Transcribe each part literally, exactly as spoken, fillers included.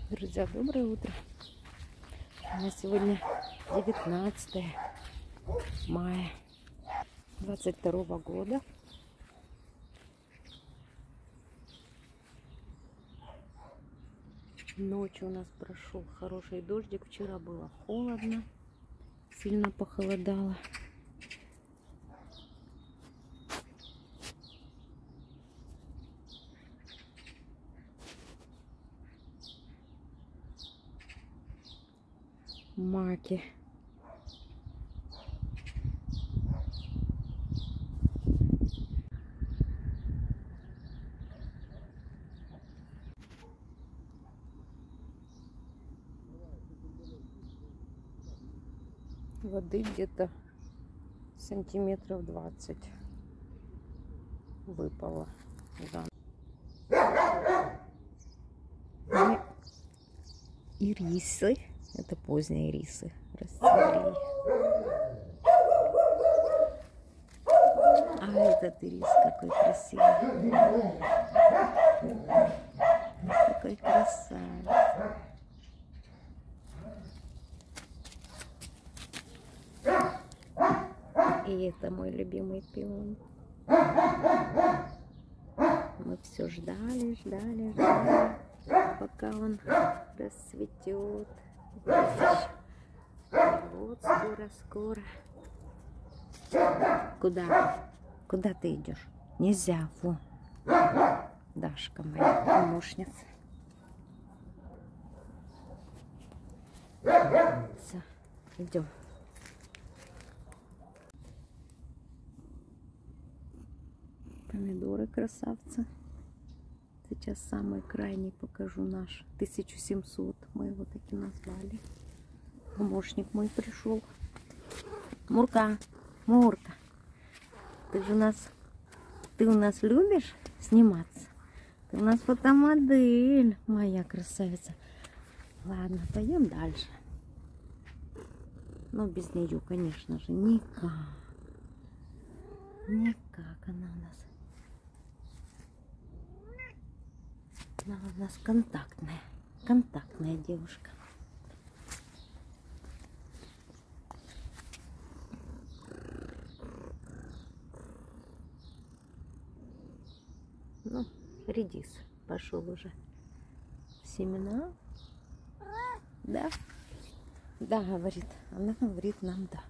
Друзья, доброе утро. У нас сегодня девятнадцатое мая двадцать второго года. Ночью у нас прошел хороший дождик. Вчера было холодно, сильно похолодало. Маки. Воды где-то сантиметров двадцать выпало. Да. Ну, ирисы. Это поздние ирисы. Расцвели. А этот ирис какой красивый. Какой красавец. И это мой любимый пион. Мы все ждали, ждали, ждали, пока он расцветет. Вот скоро, скоро. Куда? Куда ты идешь? Нельзя, во. Дашка моя помощница. Все, идем. Помидоры красавцы. Сейчас самый крайний покажу наш. тысяча семьсот. Мы его таки назвали. Помощник мой пришел. Мурка, Мурка. Ты же у нас, ты у нас любишь сниматься? Ты у нас фотомодель, моя красавица. Ладно, пойдем дальше. Но без нее, конечно же, никак. Никак она у нас. Она у нас контактная. Контактная девушка. Ну, редис пошел уже в семена. Да? Да, говорит. Она говорит нам да.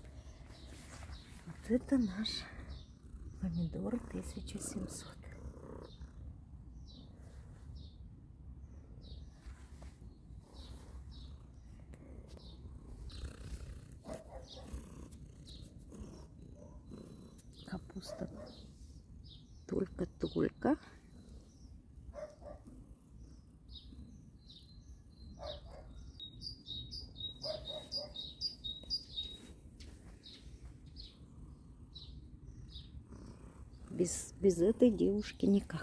Вот это наш помидор тысяча семьсот. Капуста только-только. Без, без этой девушки никак.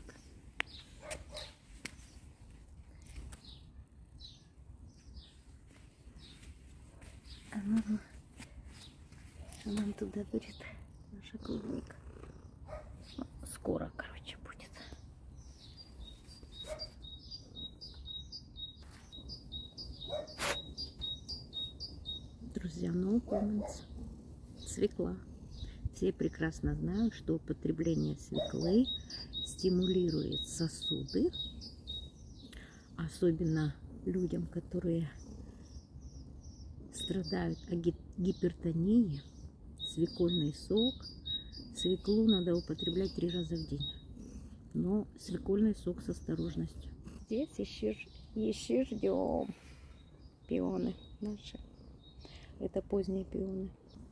Она, она нам туда говорит, наша клубника. Ну, скоро, короче, будет. Друзья, no comments. Свекла. Все прекрасно знают, что употребление свеклы стимулирует сосуды, особенно людям, которые страдают от гипертонии. Свекольный сок. Свеклу надо употреблять три раза в день. Но свекольный сок с осторожностью. Здесь еще, еще ждем пионы наши. Это поздние пионы.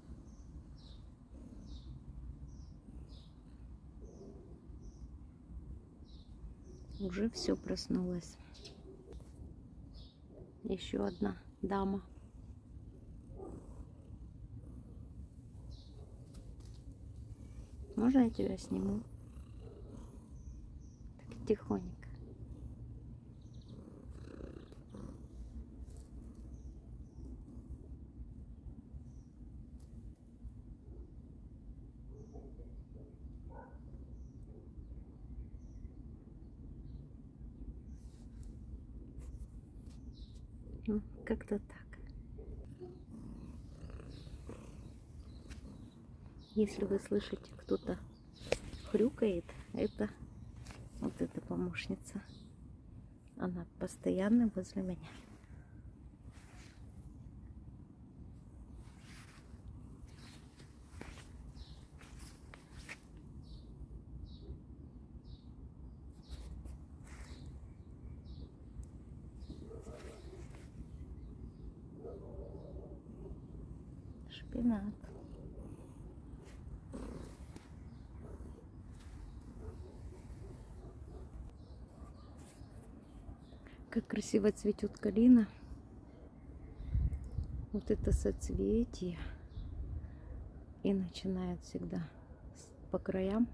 Уже все проснулось. Еще одна дама. Можно я тебя сниму? Так, тихонько. Ну, как-то так. Если вы слышите, кто-то хрюкает, это вот эта помощница. Она постоянно возле меня. Шпинат. Как красиво цветет калина. Вот это соцветие. И начинает всегда по краям.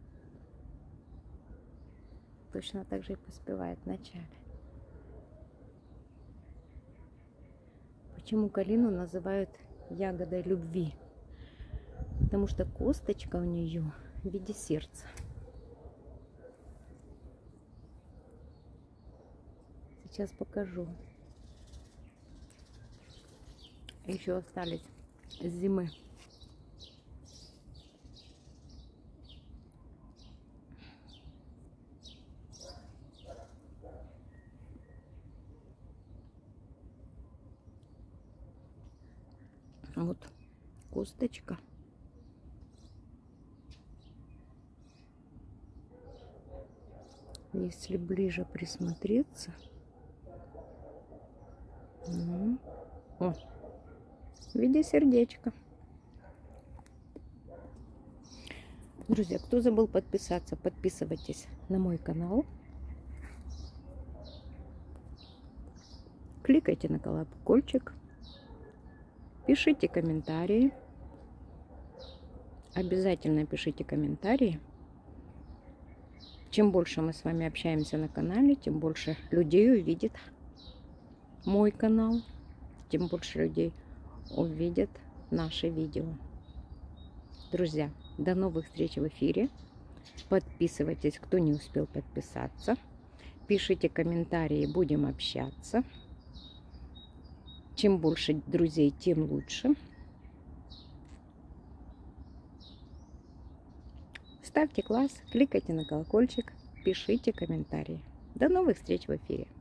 Точно так же и поспевает в начале. Почему калину называют ягодой любви? Потому что косточка у нее в виде сердца. Сейчас покажу. Еще остались с зимы. Вот косточка. Если ближе присмотреться. О, в виде сердечка. Друзья, кто забыл подписаться, подписывайтесь на мой канал. Кликайте на колокольчик. Пишите комментарии. Обязательно пишите комментарии. Чем больше мы с вами общаемся на канале, тем больше людей увидит мой канал, тем больше людей увидят наши видео. Друзья, до новых встреч в эфире. Подписывайтесь, кто не успел подписаться. Пишите комментарии, будем общаться. Чем больше друзей, тем лучше. Ставьте класс, кликайте на колокольчик, пишите комментарии. До новых встреч в эфире.